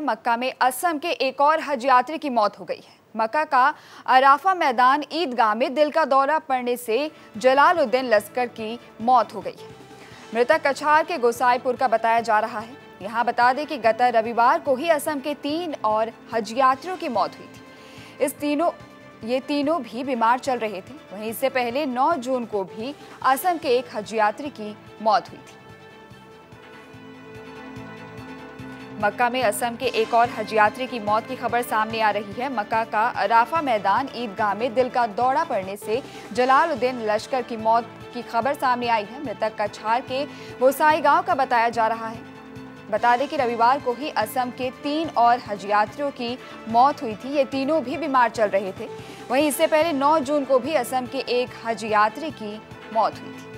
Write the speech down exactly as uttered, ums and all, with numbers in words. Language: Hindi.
मक्का में असम के एक और हज यात्री की मौत हो गई है। मक्का का अराफा मैदान ईदगाह में दिल का दौरा पड़ने से जलालुद्दीन लश्कर की मौत हो गई है। मृतक कछार के गोसाईपुर का बताया जा रहा है। यहाँ बता दें कि गत रविवार को ही असम के तीन और हज यात्रियों की मौत हुई थी। इस तीनों ये तीनों भी बीमार चल रहे थे। वहीं इससे पहले नौ जून को भी असम के एक हज यात्री की मौत हुई थी। मक्का में असम के एक और हज यात्री की मौत की खबर सामने आ रही है। मक्का का अराफा मैदान ईदगाह में दिल का दौरा पड़ने से जलालुद्दीन लश्कर की मौत की खबर सामने आई है। मृतक कछार के गोसाई गांव का बताया जा रहा है। बता दें कि रविवार को ही असम के तीन और हज यात्रियों की मौत हुई थी। ये तीनों भी बीमार चल रहे थे। वहीं इससे पहले नौ जून को भी असम के एक हज यात्री की मौत हुई थी।